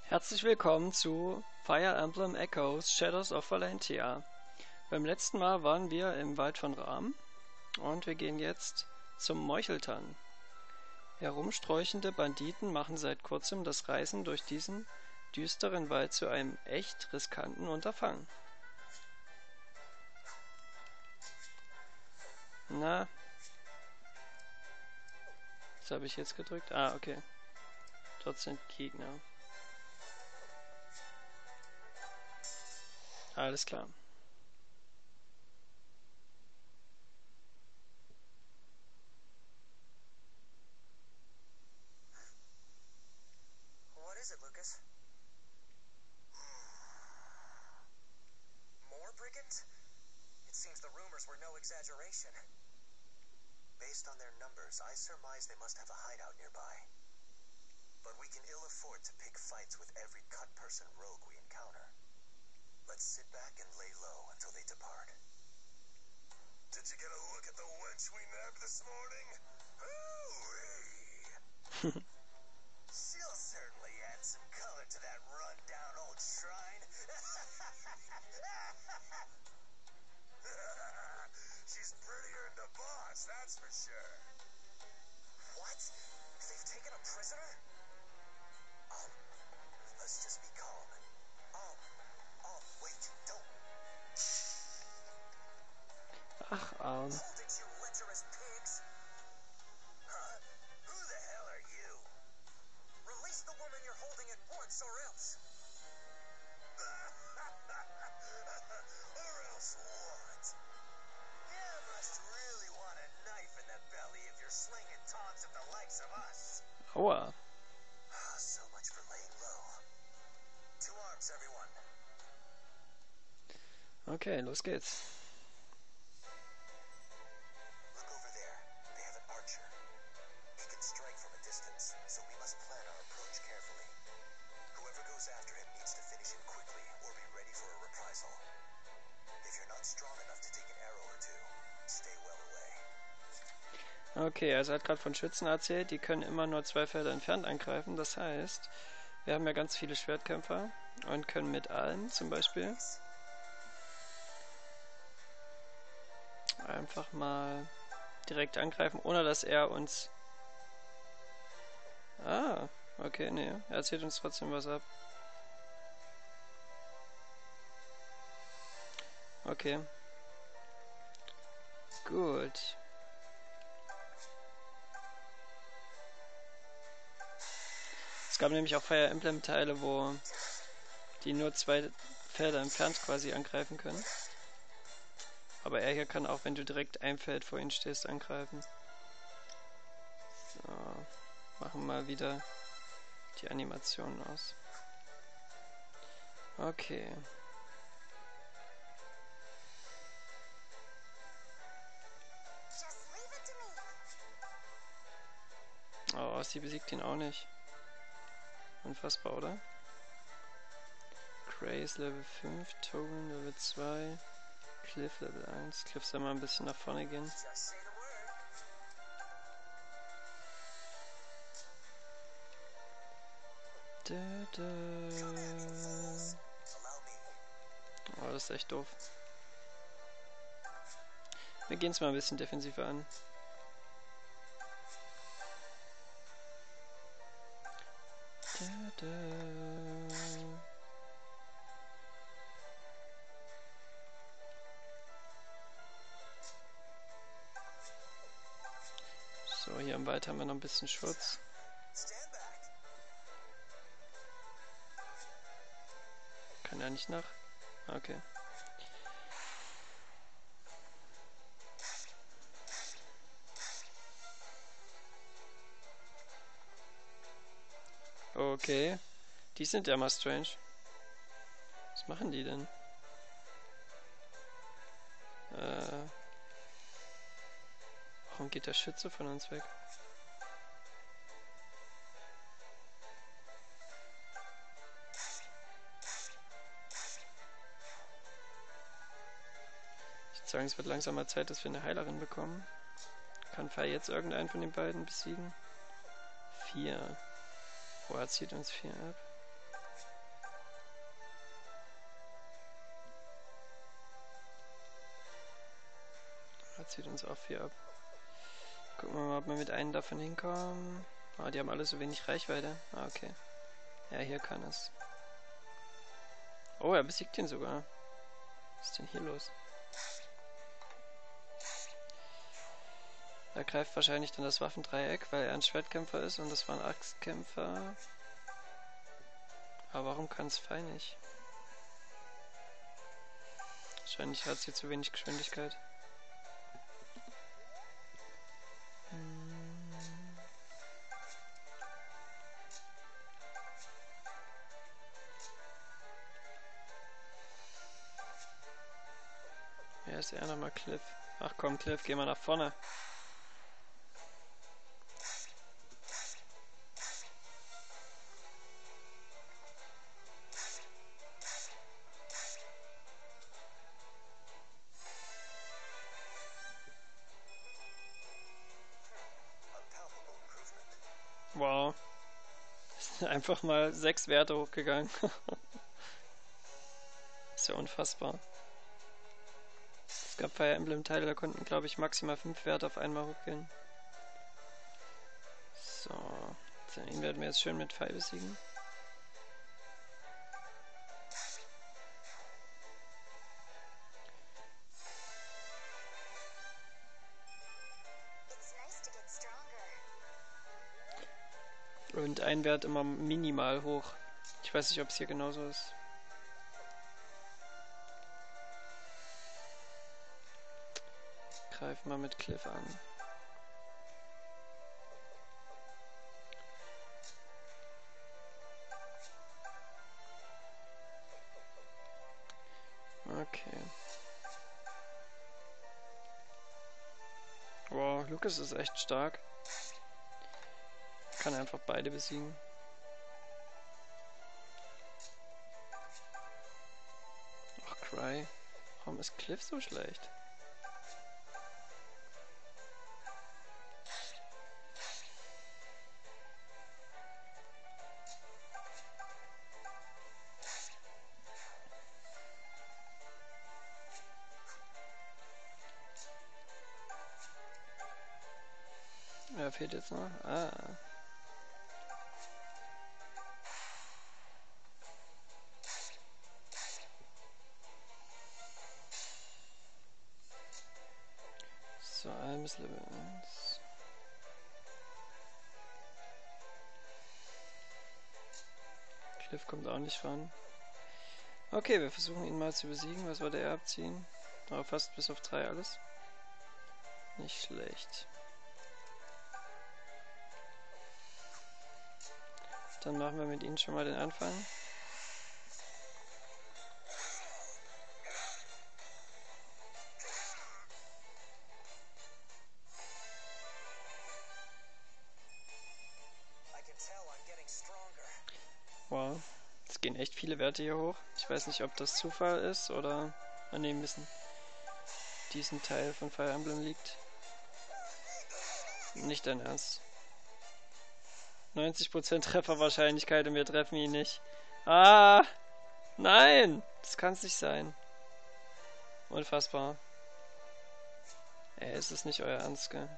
Herzlich willkommen zu Fire Emblem Echoes Shadows of Valentia. Beim letzten Mal waren wir im Wald von Ram und wir gehen jetzt zum Meucheltann. Herumsträuchende Banditen machen seit kurzem das Reisen durch diesen düsteren Wald zu einem echt riskanten Unterfangen. Na, was habe ich jetzt gedrückt? Ah, okay. Dort sind Gegner. Alles klar. What is it, Lucas? More brigands? It seems the rumors were no exaggeration. Based on their numbers, I surmise they must have a hideout nearby. But we can ill afford to pick fights with every cut-person rogue we encounter. Let's sit back and lay low until they depart. Did you get a look at the wench we nabbed this morning? Hooey! She'll certainly add some color to that run-down old shrine. She's prettier than the boss, that's for sure. What? They've taken a prisoner? Let's just be calm. Wait, don't. Ach, Hold it, you lecherous pigs. Huh? Who the hell are you? Release the woman you're holding at once, or else. Or else what? You must really want a knife in the belly if you're slinging taunts at the likes of us. aua. So much for laying low. To arms, everyone. Okay, los geht's. Look over there. They have an archer. He can strike from a distance, so we must plan our approach carefully. Whoever goes after him needs to finish him quickly or be ready for a reprisal. If you're not strong enough to take an arrow or two, stay well away. Okay, also er hat gerade von Schützen erzählt, die können immer nur 2 Felder entfernt angreifen. Das heißt, wir haben ja ganz viele Schwertkämpfer und können mit allen zum Beispiel einfach mal direkt angreifen, ohne dass er uns... Ah, okay, nee, er erzählt uns trotzdem was ab. Okay. Gut. Es gab nämlich auch Fire Emblem Teile, wo die nur 2 Felder entfernt quasi angreifen können. Aber er hier kann auch, wenn du direkt ein Feld vor ihm stehst, angreifen. So, machen wir mal wieder die Animation aus. Okay. Oh, sie besiegt ihn auch nicht. Unfassbar, oder? Grace Level 5, Togen Level 2, Cliff Level 1. Cliff soll mal ein bisschen nach vorne gehen. Just say the word. Da, da. Allow me. Oh, das ist echt doof. Wir gehen es mal ein bisschen defensiver an. Da, da. So, hier im Wald haben wir noch ein bisschen Schutz. Stand back. Kann er nicht nach? Okay. Okay. Die sind ja mal strange. Was machen die denn? Warum geht der Schütze von uns weg? Ich würde sagen, es wird langsam mal Zeit, dass wir eine Heilerin bekommen. Kann Fire jetzt irgendeinen von den beiden besiegen? 4. Oh, er zieht uns 4 ab. zieht uns auch viel ab. Gucken wir mal, ob wir mit einem davon hinkommen. Ah, die haben alle so wenig Reichweite. Ah, okay. Ja, hier kann es. Oh, er besiegt ihn sogar. Was ist denn hier los? Er greift wahrscheinlich dann das Waffendreieck, weil er ein Schwertkämpfer ist und das war ein Axtkämpfer. Aber warum kann es Pfeil nicht? Wahrscheinlich hat sie zu wenig Geschwindigkeit. Wer ist er nochmal? Cliff. Ach komm, Cliff, geh mal nach vorne. Wow. Einfach mal 6 Werte hochgegangen. Ist ja unfassbar. Es gab Fire Emblem Teile, da konnten glaube ich maximal 5 Werte auf einmal hochgehen. So. Ihn werden wir jetzt schön mit Pfeil besiegen. Und ein Wert immer minimal hoch. Ich weiß nicht, ob es hier genauso ist. Greifen wir mit Cliff an. Okay. Wow, Lucas ist echt stark. Kann einfach beide besiegen. Ach, Cry. Warum ist Cliff so schlecht? Wer fehlt jetzt noch? Ah. So, ein bis Level 1. Cliff kommt auch nicht ran. Okay, wir versuchen ihn mal zu besiegen. Was wollte er abziehen? Aber fast bis auf 3 alles. Nicht schlecht. Dann machen wir mit ihnen schon mal den Anfang. Wow, es gehen echt viele Werte hier hoch. Ich weiß nicht, ob das Zufall ist oder an dem Wissen diesen Teil von Fire Emblem liegt. Nicht dein Ernst. 90% Trefferwahrscheinlichkeit und wir treffen ihn nicht. Ah! Nein! Das kann es nicht sein. Unfassbar. Ey, ist es nicht euer Ernst, gell?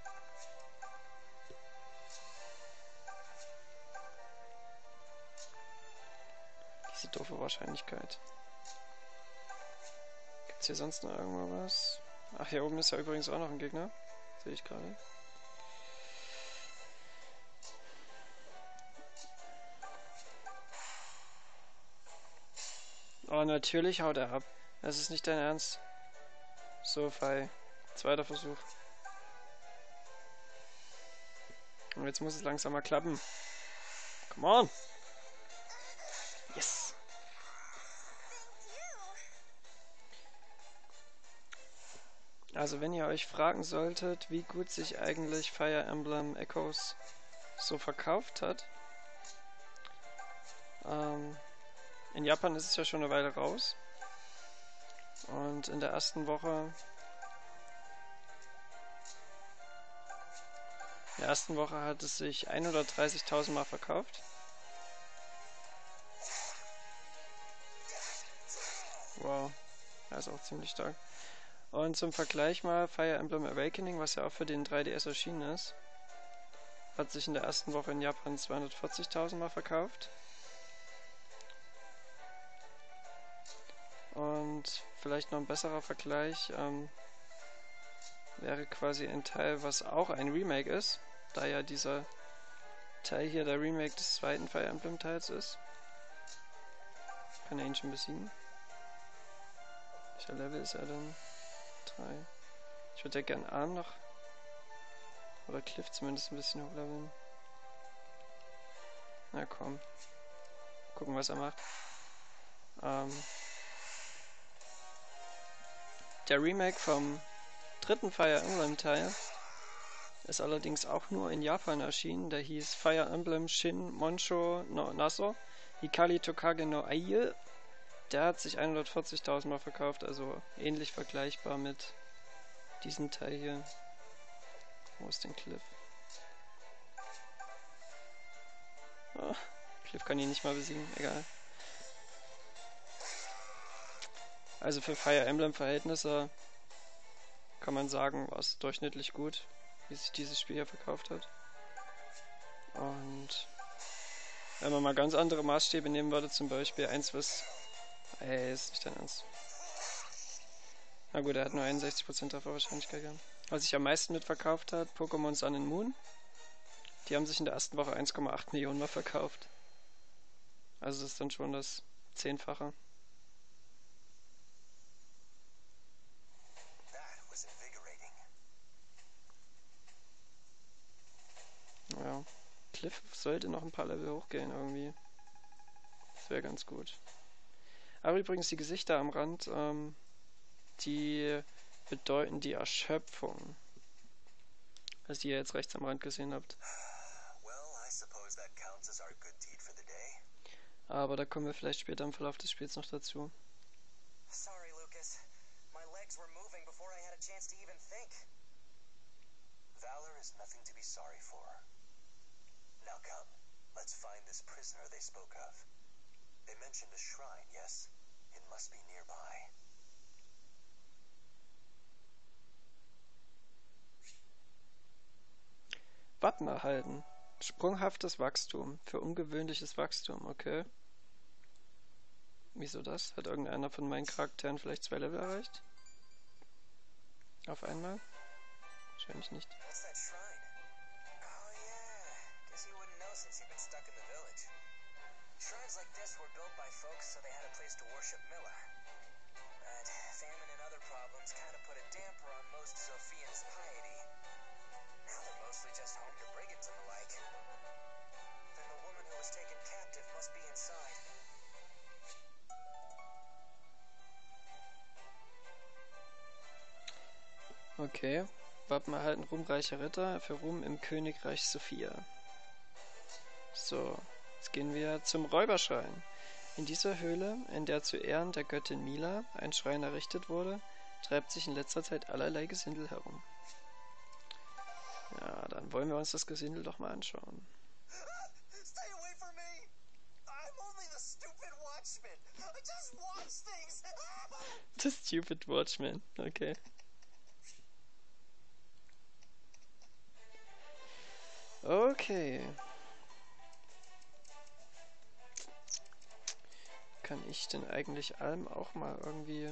Diese doofe Wahrscheinlichkeit. Gibt's hier sonst noch irgendwo was? Ach, hier oben ist ja übrigens auch noch ein Gegner. Sehe ich gerade. Oh, natürlich haut er ab. Das ist nicht dein Ernst. So, Fei. Zweiter Versuch. Und jetzt muss es langsam mal klappen. Come on! Yes! Also wenn ihr euch fragen solltet, wie gut sich eigentlich Fire Emblem Echoes so verkauft hat. In Japan ist es ja schon eine Weile raus. Und in der ersten Woche hat es sich 130.000 Mal verkauft. Wow, er ist auch ziemlich stark. Und zum Vergleich mal Fire Emblem Awakening, was ja auch für den 3DS erschienen ist, hat sich in der ersten Woche in Japan 240.000 Mal verkauft. Und vielleicht noch ein besserer Vergleich wäre quasi ein Teil, was auch ein Remake ist, da ja dieser Teil hier der Remake des zweiten Fire Emblem Teils ist. Kann Ancient besiegen. Welcher Level ist er denn? 3. Ich würde ja gern Arm noch oder Cliff zumindest ein bisschen hochleveln. Na komm. Gucken, was er macht. Der Remake vom dritten Fire Emblem Teil ist allerdings auch nur in Japan erschienen. Der hieß Fire Emblem Shin Monsho no Naso Hikari Tokage no Aiyu. Der hat sich 140.000 Mal verkauft, also ähnlich vergleichbar mit diesem Teil hier. Wo ist denn Cliff? Oh, Cliff kann ihn nicht mal besiegen, egal. Also für Fire Emblem Verhältnisse kann man sagen, war es durchschnittlich gut, wie sich dieses Spiel hier verkauft hat. Und wenn man mal ganz andere Maßstäbe nehmen würde, zum Beispiel eins, was... Ey, ist nicht dein Ernst. Na gut, er hat nur 61% der Wahrscheinlichkeit gehabt. Was sich am meisten mitverkauft hat, Pokémon Sun and Moon. Die haben sich in der ersten Woche 1,8 Millionen Mal verkauft. Also das ist dann schon das 10-fache. Ja, Cliff sollte noch ein paar Level hochgehen irgendwie. Das wäre ganz gut. Aber übrigens die Gesichter am Rand, die bedeuten die Erschöpfung. Also die ihr jetzt rechts am Rand gesehen habt. Aber da kommen wir vielleicht später im Verlauf des Spiels noch dazu. Sorry, Lucas. My legs were moving before I had a chance to even think. Valor is nothing to be sorry for. Now come, let's find this prisoner they spoke of. They mentioned a shrine, yes? It must be nearby. Wappen erhalten. Sprunghaftes Wachstum. Für ungewöhnliches Wachstum, okay. Wieso das? Hat irgendeiner von meinen Charakteren vielleicht 2 Level erreicht? Auf einmal? Wahrscheinlich nicht. What's that shrine? Oh yeah. Guess you wouldn't know since you've been stuck in the village. Shrines like this were built by folks so they had a place to worship Milla. But famine and other problems kind of put a damper on most Zophians' piety. Now they're mostly just home to brigands and the like. Then the woman who was taken captive must be inside. Okay. Wappen erhalten ruhmreicher Ritter für Ruhm im Königreich Sophia. So, jetzt gehen wir zum Räuberschrein. In dieser Höhle, in der zu Ehren der Göttin Mila ein Schrein errichtet wurde, treibt sich in letzter Zeit allerlei Gesindel herum. Ja, dann wollen wir uns das Gesindel doch mal anschauen. Stay away from me! I'm only the stupid watchman. I just watch things. The Stupid Watchman, okay. Okay. Kann ich denn eigentlich Alm auch mal irgendwie...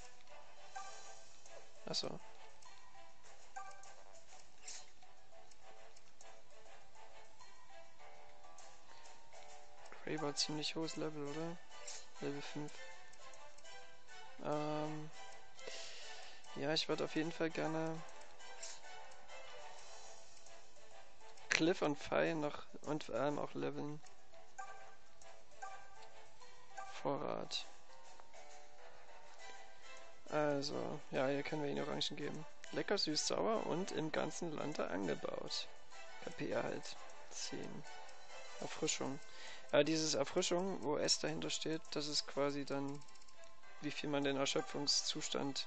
Achso. Gray war ziemlich hohes Level, oder? Level 5. Ja, ich würde auf jeden Fall gerne Cliff und Fei noch und vor allem auch leveln. Vorrat. Also, ja, hier können wir ihn Orangen geben. Lecker, süß, sauer und im ganzen Lande angebaut. KP halt 10. Erfrischung. Ja, dieses Erfrischung, wo S dahinter steht, das ist quasi dann, wie viel man den Erschöpfungszustand...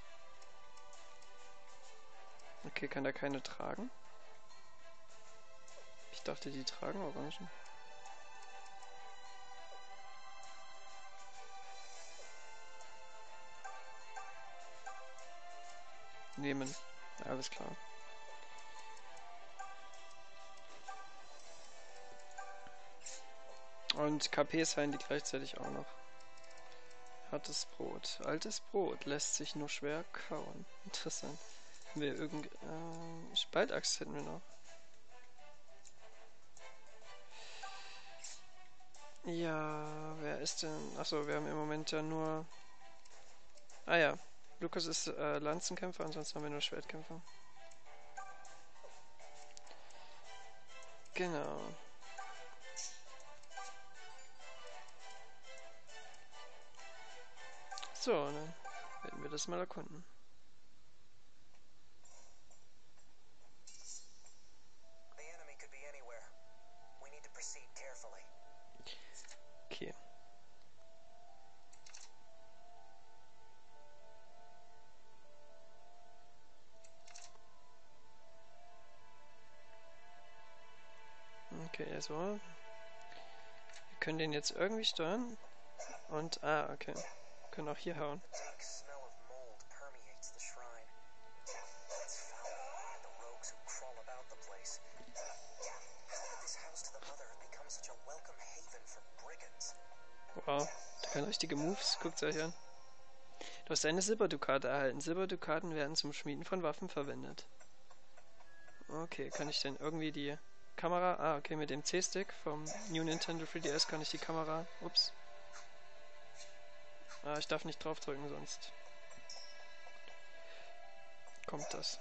Okay, kann der keine tragen? Ich dachte, die tragen Orangen. nehmen. Alles klar. Und KPs heilen die gleichzeitig auch noch. Hartes Brot. Altes Brot lässt sich nur schwer kauen. Interessant. Haben wir irgend... Spaltachs hätten wir noch. Ja, wer ist denn... Achso, wir haben im Moment ja nur... Ah ja, Lukas ist Lanzenkämpfer, ansonsten haben wir nur Schwertkämpfer. Genau. So, dann werden wir das mal erkunden. Okay. Okay, so. Wir können den jetzt irgendwie steuern. Und, okay. Wir können auch hier hauen. Wow, der kann richtige Moves. Guckt's euch an. Du hast eine Silberdukate erhalten. Silberdukaten werden zum Schmieden von Waffen verwendet. Okay, kann ich denn irgendwie die Kamera... okay, mit dem C-Stick vom New Nintendo 3DS kann ich die Kamera... Ups. Ich darf nicht draufdrücken, sonst kommt das.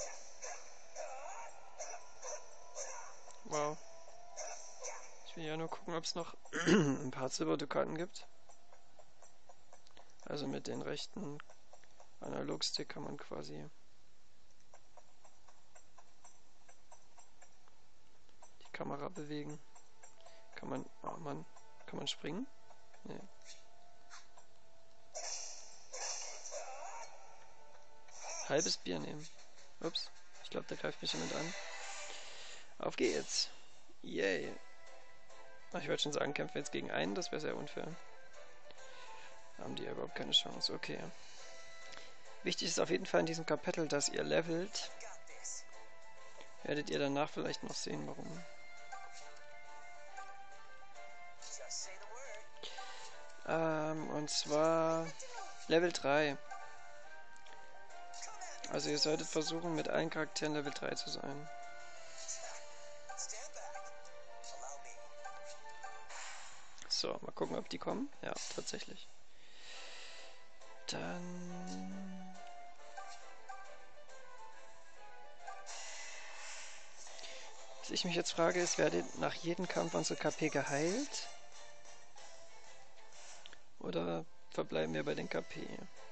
Wow. Ich will ja nur gucken, ob es noch ein paar Silberdukaten gibt. Also mit den rechten Analogstick kann man quasi die Kamera bewegen. Kann man... Oh Mann. Kann man springen? Nee. Halbes Bier nehmen. Ups. Ich glaube, da greift mich jemand an. Auf geht's. Yay. Ich wollte schon sagen, kämpfen wir jetzt gegen einen, das wäre sehr unfair. Haben die ja überhaupt keine Chance. Okay. Wichtig ist auf jeden Fall in diesem Kapitel, dass ihr levelt. Werdet ihr danach vielleicht noch sehen, warum. Und zwar Level 3. Also ihr solltet versuchen, mit allen Charakteren Level 3 zu sein. So, mal gucken, ob die kommen. Ja, tatsächlich. Dann... Was ich mich jetzt frage, ist, werdet nach jedem Kampf unsere KP geheilt? Oder verbleiben wir bei den KP?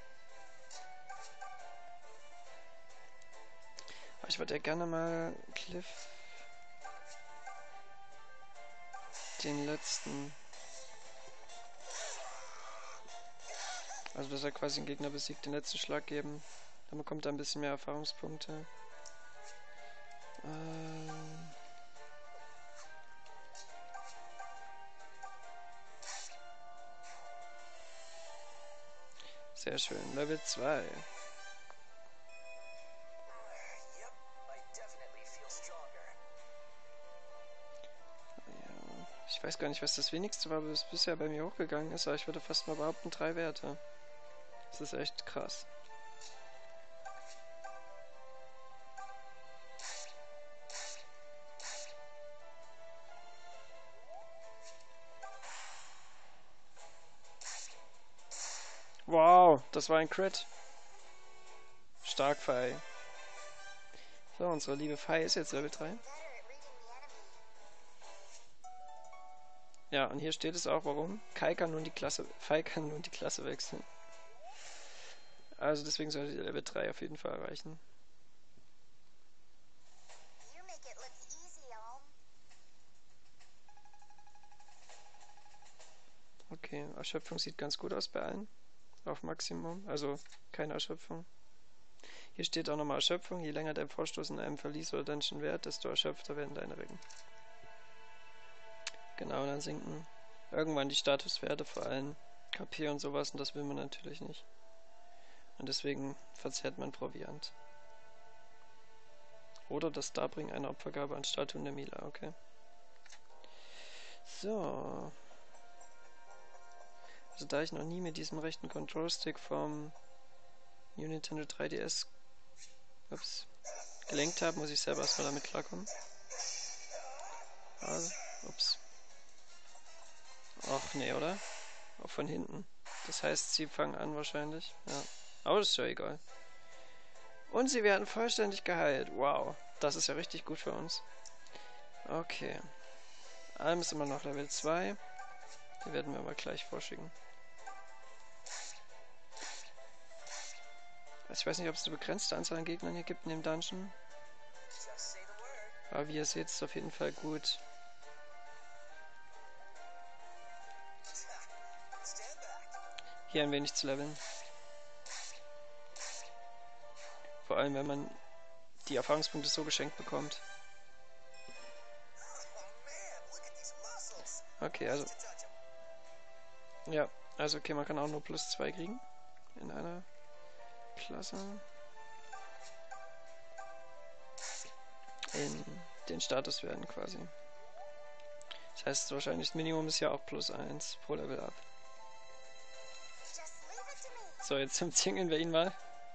Ich würde ja gerne mal Cliff den letzten... Also dass er quasi den Gegner besiegt, den letzten Schlag geben. Dann bekommt er ein bisschen mehr Erfahrungspunkte. Sehr schön, Level 2. Ich weiß gar nicht, was das wenigste war, was bisher bei mir hochgegangen ist, aber ich würde fast mal behaupten 3 Werte. Das ist echt krass. Wow, das war ein Crit. Stark, Fei. So, unsere liebe Fei ist jetzt Level 3. Ja, und hier steht es auch, warum. Fei kann nun die Klasse wechseln. Also deswegen sollte ihr Level 3 auf jeden Fall erreichen. Okay, Erschöpfung sieht ganz gut aus bei allen. Auf Maximum, also keine Erschöpfung. Hier steht auch nochmal Erschöpfung. Je länger dein Vorstoß in einem Verlies oder Dungeon währt, desto erschöpfter werden deine Regen. Genau, dann sinken irgendwann die Statuswerte, vor allem KP und sowas, und das will man natürlich nicht. Und deswegen verzehrt man Proviant. Oder das Darbringen einer Opfergabe an Statuen der Mila, okay. So. Also da ich noch nie mit diesem rechten Control-Stick vom New Nintendo 3DS gelenkt habe, muss ich selber erstmal damit klarkommen. Also, ups. Ach nee, oder? Auch von hinten. Das heißt, sie fangen an wahrscheinlich. Ja. Aber das ist ja egal. Und sie werden vollständig geheilt. Wow. Das ist ja richtig gut für uns. Okay. Alm ist immer noch Level 2. Die werden wir mal gleich vorschicken. Also ich weiß nicht, ob es eine begrenzte Anzahl an Gegnern hier gibt in dem Dungeon. Aber wie ihr seht, ist es auf jeden Fall gut. Hier ein wenig zu leveln. Vor allem, wenn man die Erfahrungspunkte so geschenkt bekommt. Okay, also... Ja, also okay, man kann auch nur plus 2 kriegen. In einer Klasse. In den Statuswerten quasi. Das heißt, wahrscheinlich das Minimum ist ja auch plus 1 pro Level up. So, jetzt umzingeln wir ihn mal.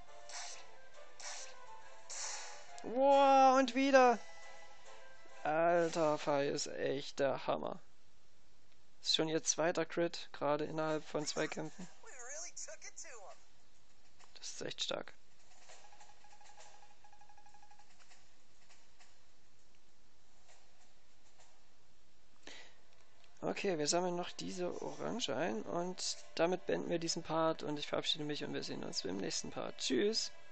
Wow, und wieder! Alter, Fall ist echt der Hammer. Das ist schon ihr zweiter Crit, gerade innerhalb von 2 Kämpfen. Das ist echt stark. Okay, wir sammeln noch diese Orange ein und damit beenden wir diesen Part und ich verabschiede mich und wir sehen uns im nächsten Part. Tschüss!